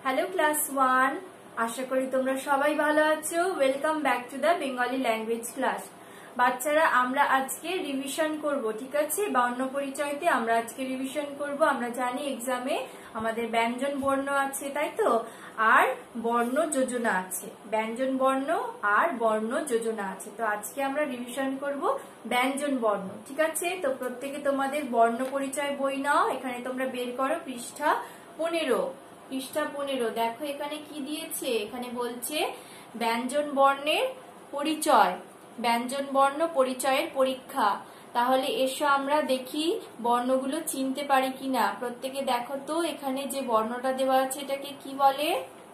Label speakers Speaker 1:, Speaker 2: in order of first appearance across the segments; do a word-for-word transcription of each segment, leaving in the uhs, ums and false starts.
Speaker 1: Hello class one, আশা করি তোমরা সবাই ভালো আছো। Welcome back to the Bengali language class. বাচ্চারা, আমরা আজকে রিভিশন করব, ঠিক আছে? বর্ণ পরিচয়তে আমরা আজকে রিভিশন করব। আমরা জানি এক্সামে আমাদের ব্যঞ্জন বর্ণ আছে, তাই তো, আর বর্ণ যোজনা আছে। ব্যঞ্জন বর্ণ আর বর্ণ যোজনা আছে। তো আজকে আমরা রিভিশন করব ব্যঞ্জন বর্ণ, ঠিক আছে? তো প্রত্যেকে তোমাদের বর্ণ পরিচয় বই নাও। এখানে তোমরা বের করো পৃষ্ঠা পনেরো। পৃষ্ঠা পনেরো দেখো এখানে কি দিয়েছে। এখানে বলছে ব্যঞ্জন বর্ণের পরিচয়, ব্যঞ্জন বর্ণ পরিচয়ের পরীক্ষা। তাহলে এসো আমরা দেখি বর্ণগুলো চিনতে পারি কিনা। প্রত্যেকে দেখো তো, এখানে যে বর্ণটা দেওয়া আছে এটাকে কি বলে?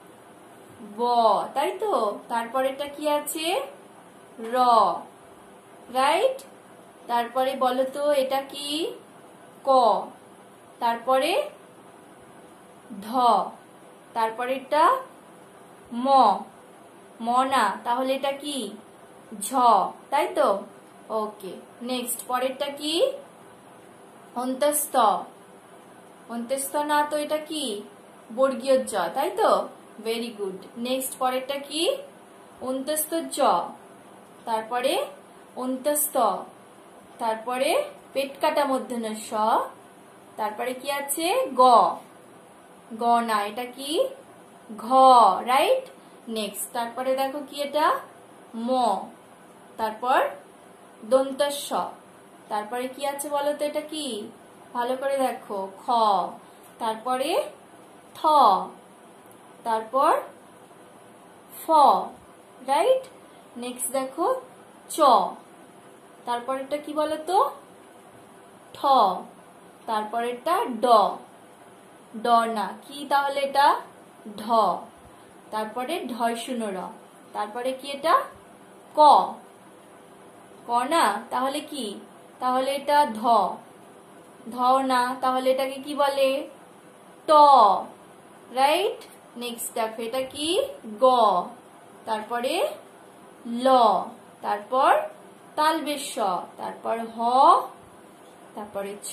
Speaker 1: ব, তাই তো। তারপরে এটা কি আছে? র, রাইট। তারপরে বলো তো এটা কি? ক। তারপরে ধ। তারপরে এটা ম, ম না, তাহলে এটা কি? ঝ, তাই তো। ওকে, নেক্সট পরেরটা কি? অন্তস্থ। অন্তস্থ না তো, এটা কি? বর্গীয় জ, তাই তো। Very good. নেক্সট পরেরটা কি? অন্তস্থ জ। তারপরে অন্তস্থ। তারপরে পেট কাটা মূর্ধন্য ষ। তারপরে কি আছে? গ। গ না, এটা কি? ঘ, রাইট। নেক্সট তারপরে দেখো কি এটা? ম। তারপর দন্তস্ব। তারপরে কি আছে বলো তো, এটা কি? ভালো করে দেখো। খ। তারপরে থ। তারপর ফ, রাইট। নেক্সট দেখো চ। তারপর এটা কি বলো তো? ঠ। তারপর এটা ড। ড না, কি তাহলে? এটা ঢ। তারপরে ঢয় শূন্য র। তারপরে কি এটা? ক। ক না, তাহলে কি? তাহলে এটা ধ। ধ না, তাহলে এটাকে কি বলে? ট, রাইট। নেক্সট দেখো এটা কি? গ। তারপরে ল। তারপর তালবেশ। তারপর হ। তারপরে ছ।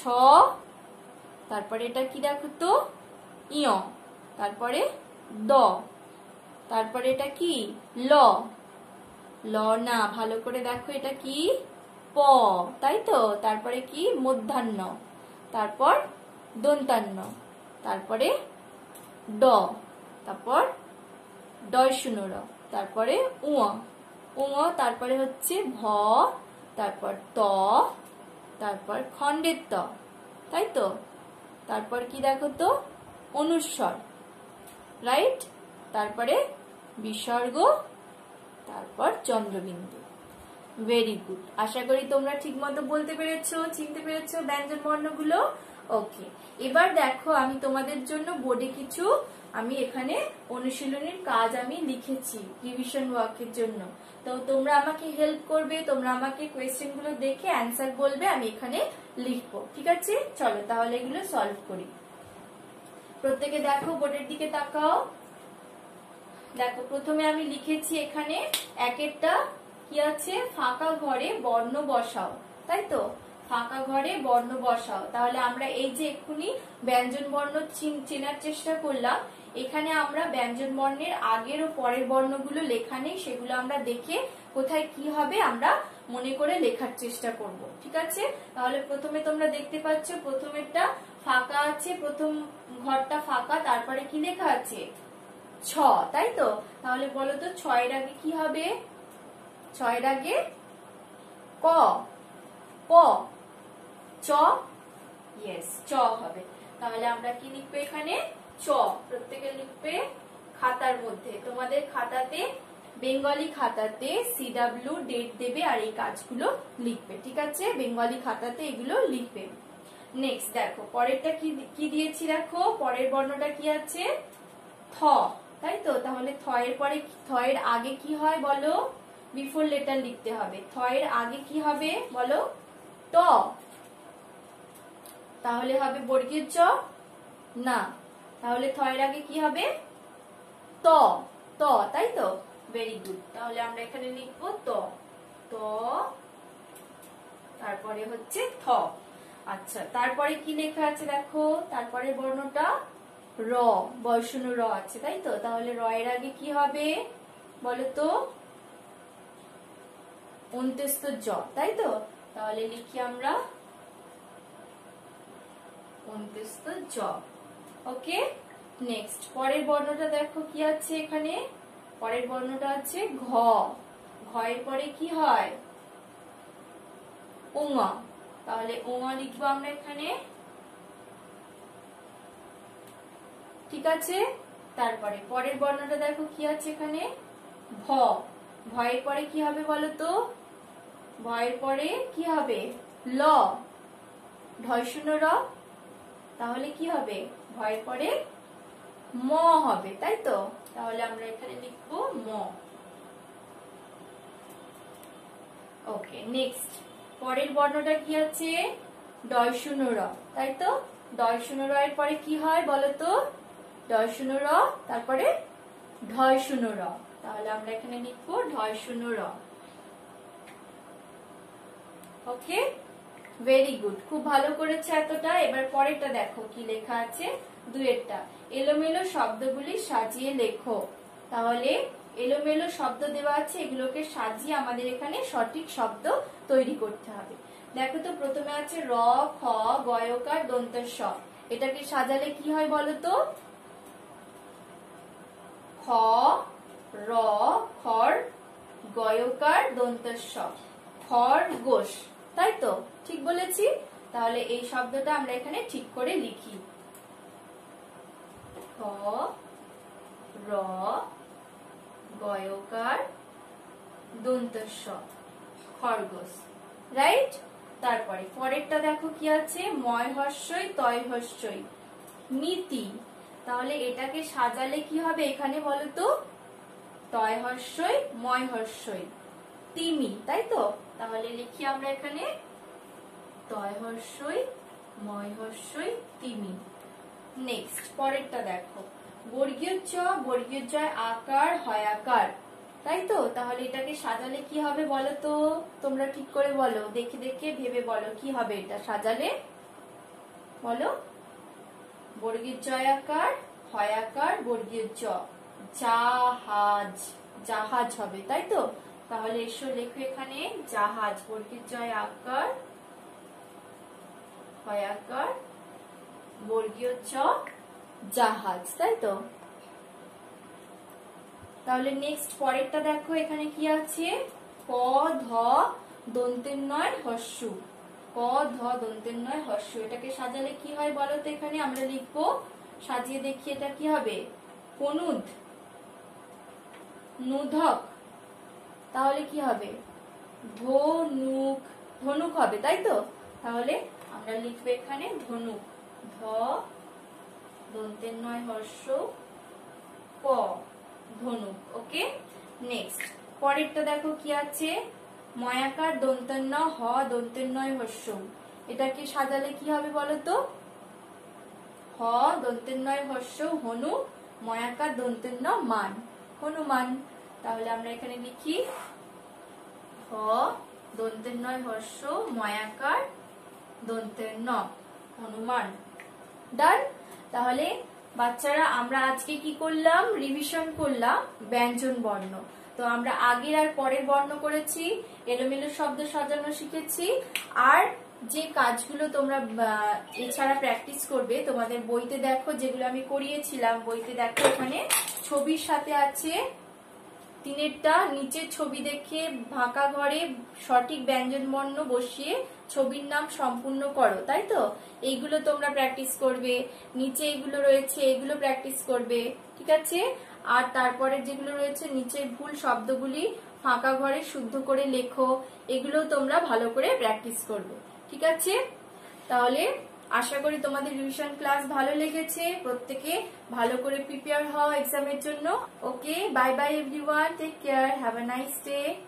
Speaker 1: তারপরে এটা কি দেখো তো? ইয়। তারপরে দ। তারপরে এটা কি? ল। ল না, ভালো করে দেখো এটা কি? প, তাই তো। তারপরে কি? মধ্যাহ্ন। তারপর দন্তান্ন। তারপরে ড। তারপর ডয় শূন্য র। তারপরে উঁ। উঁ। তারপরে হচ্ছে ভ। তারপর ত। তারপর খণ্ডের ত, তাই তো। তারপর কি দেখো তো? অনুস্বর, রাইট। তারপরে বিসর্গ। তারপর চন্দ্রবিন্দু। Very good. আশা করি তোমরা ঠিক মতো বলতে পেরেছো, চিনতে পেরেছো ব্যঞ্জন বর্ণগুলো। ওকে, এবার দেখো আমি তোমাদের জন্য বোর্ডে কিছু আমি এখানে অনুশীলনের কাজ আমি লিখেছি রিভিশন ওয়ার্কের জন্য। তো তোমরা আমাকে হেল্প করবে, তোমরা আমাকে কোয়েশ্চেন গুলো দেখে অ্যান্সার বলবে, আমি এখানে লিখবো, ঠিক আছে? চলো তাহলে এগুলো সলভ করি। প্রত্যেকে দেখো, বোর্ডের দিকে তাকাও। দেখো প্রথমে আমি লিখেছি এখানে একেরটা কি আছে? ফাঁকা ঘরে বর্ণ বসাও, তাই তো। ফাঁকা ঘরে বর্ণ বসাও। তাহলে আমরা এই যে এক্ষুনি ব্যঞ্জন বর্ণ চেনার চেষ্টা করলাম, এখানে আমরা ব্যঞ্জন বর্ণের আগের ও পরের বর্ণগুলো লেখা নেই, সেগুলো আমরা দেখে কোথায় কি হবে আমরা মনে করে লেখার চেষ্টা করব, ঠিক আছে? তাহলে প্রথমে তোমরা দেখতে পাচ্ছ প্রথমেরটা ফাঁকা আছে, প্রথম ঘরটা ফাঁকা। তারপরে কি লেখা আছে? ছ, তাই তো। তাহলে বলো তো ছয়ের আগে কি হবে? ছয়ের আগে ক, প, চ, ইয়েস, চ হবে। তাহলে আমরা কি লিখবে এখানে? চ। প্রত্যেকে লিখবে খাতার মধ্যে। তোমাদের খাতাতে, বেঙ্গলি খাতাতে সিডাব্লিউ ডেট দেবে আর এই কাজগুলো লিখবে, ঠিক আছে? বেঙ্গলি খাতাতে এগুলো লিখবে। নেক্সট দেখো পরেরটা কি কি দিয়েছি। দেখো পরের বর্ণটা কি আছে? থ, তাই তো। তাহলে থ এর পরে, থ এর আগে কি হয় বলো? বিফোর লেটার লিখতে হবে। থ এর আগে কি হবে বলো? ট। তাহলে হবে বর্গীয় চ না, তাহলে থ এর আগে কি হবে? ত। ত, তাই তো। Very good. তাহলে আমরা এখানে লিখবো ত। ত, তারপরে হচ্ছে থ। আচ্ছা, তারপরে কি লেখা আছে দেখো? তারপরে বর্ণটা র, বর্ষণ র আছে, তাই তো? তাহলে র এর আগে কি হবে বলতো? অন্ত্যস্ত জ, তাই তো? তাহলে লিখি আমরা অন্ত্যস্ত জ। ওকে, নেক্সট পরের বর্ণটা দেখো কি আছে এখানে। পরের বর্ণটা আছে ঘ। ঘ এর পরে কি হয়? ওঙা। তাহলে ওঙা লিখবো আমরা এখানে, ঠিক আছে? তারপরে পরের বর্ণটা দেখো কি আছে এখানে, ভ। ভ এর পরে কি হবে বলতো? ভ এর পরে কি হবে? ল, ঢয় শূন্য র। তাহলে কি হবে? ভ এর পরে ম হবে, তাই তো? তাহলে আমরা এখানে লিখবো ম। ওকে, নেক্সট পরের বর্ণটা কি আছে? ডয় শূন্য র, তাই তো? ডয় শূন্য র এর পরে কি হয় বলতো? ডয় শূন্য র, তারপরে ঢয় শূন্য র। তাহলে আমরা এখানে লিখবো ঢয় শূন্য র। ওকে, ভেরি গুড, খুব ভালো করেছে এতটা। এবার পরেরটা দেখো কি লেখা আছে, দুয়েরটা। এলোমেলো শব্দগুলি সাজিয়ে লেখো। তাহলে এলোমেলো শব্দ দেওয়া আছে, এগুলোকে সাজিয়ে আমাদের এখানে সঠিক শব্দ তৈরি করতে হবে। দেখো তো, প্রথমে আছে র, খ, গয়কার, দন্তের স। এটাকে সাজালে কি হয় বলতো? খ, র, খর, গয়কার, দন্তের স, খরগোশ, তাই তো? ঠিক বলেছি? তাহলে এই শব্দটা আমরা এখানে ঠিক করে লিখি। খ, র, গয়কার, দন্তের স, খরগোশ, রাইট? তারপরে পরেরটা দেখো কি আছে, ময় হস্যই, তয় হস্যই, নীতি। তাহলে এটাকে সাজালে কি হবে এখানে বলতো? তয় হস্যই, ময় হস্যই, তিমি, তাই তো? তাহলে লিখি আমরা এখানে তয় হস্যই, ময় হস্যই, তিমি। নেক্সট পরেরটা দেখো, বর্গীয় চ, বর্গীয় জয়, আকার, হয়াকার, তাই তো? তাহলে এটাকে সাজালে কি হবে বলতো? তোমরা ঠিক করে বলো, দেখে দেখে ভেবে বলো কি হবে এটা সাজালে, বলো। বর্গীয় জয় আকার, হয়াকার, বর্গীয় জ, জাহাজ, জাহাজ হবে, তাই তো? তাহলে এসো লেখো এখানে জাহাজ, বর্গীয় জয় আকার, হয়াকার, বর্গীয় চ, জাহাজ, তাই তো? তাহলে নেক্সট পরেরটা দেখো এখানে কি আছে, ক, ধ, দন্তের নয়, হস্য। ক, ধ, দন্তের নয়, হস্য। এটাকে সাজালে কি হয় বলতো? এখানে আমরা লিখবো, সাজিয়ে দেখি এটা কি হবে, কনুদ, নুধক। তাহলে কি হবে? ধনুক, ধনুক হবে, তাই তো? তাহলে আমরা লিখবো এখানে ধনুক, ধ, দন্তের নয়, হস্য, ক, ধনুক। ওকে, নেক্সট পরেরটা দেখো কি আছে, ময়াকার, দন্তের ন, হ, দন্তের নয়, হস্য। এটাকে সাজালে কি হবে বলতো? হ, দন্তের নয়, হস্য, হনু, ময়াকার, দন্তের ন, মান, হনুমান। তাহলে আমরা এখানে লিখি হ, দন্তের নয়, হস্য, ময়াকার, দন্তের ন, হনুমান। ডান। তাহলে বাচ্চারা আমরা আজকে কি করলাম, রিভিশন করলাম ব্যঞ্জন বর্ণ। তো আমরা আগের আর পরের বর্ণ করেছি, এলোমেলো শব্দ সাজানো শিখেছি। আর যে কাজগুলো তোমরা এছাড়া প্র্যাকটিস করবে, তোমাদের বইতে দেখো যেগুলো আমি করিয়েছিলাম, বইতে দেখো এখানে ছবির সাথে আছে তিনেরটা, নিচের ছবি দেখে ফাঁকা ঘরে সঠিক ব্যঞ্জন বর্ণ বসিয়ে ছবির নাম সম্পূর্ণ করো, তাই তো? এইগুলো তোমরা প্র্যাকটিস করবে, নিচে এগুলো রয়েছে এগুলো প্র্যাকটিস করবে, ঠিক আছে? আর তারপরে যেগুলো রয়েছে নিচের ভুল শব্দগুলি ফাঁকা ঘরে শুদ্ধ করে লেখো, এগুলো তোমরা ভালো করে প্র্যাকটিস করবে, ঠিক আছে? তাহলে আশা করি তোমাদের রিভিশন ক্লাস ভালো লেগেছে, প্রত্যেকে ভালো করে প্রিপেয়ার হও এক্সামের জন্য। Okay, bye bye everyone, take care, have a nice day.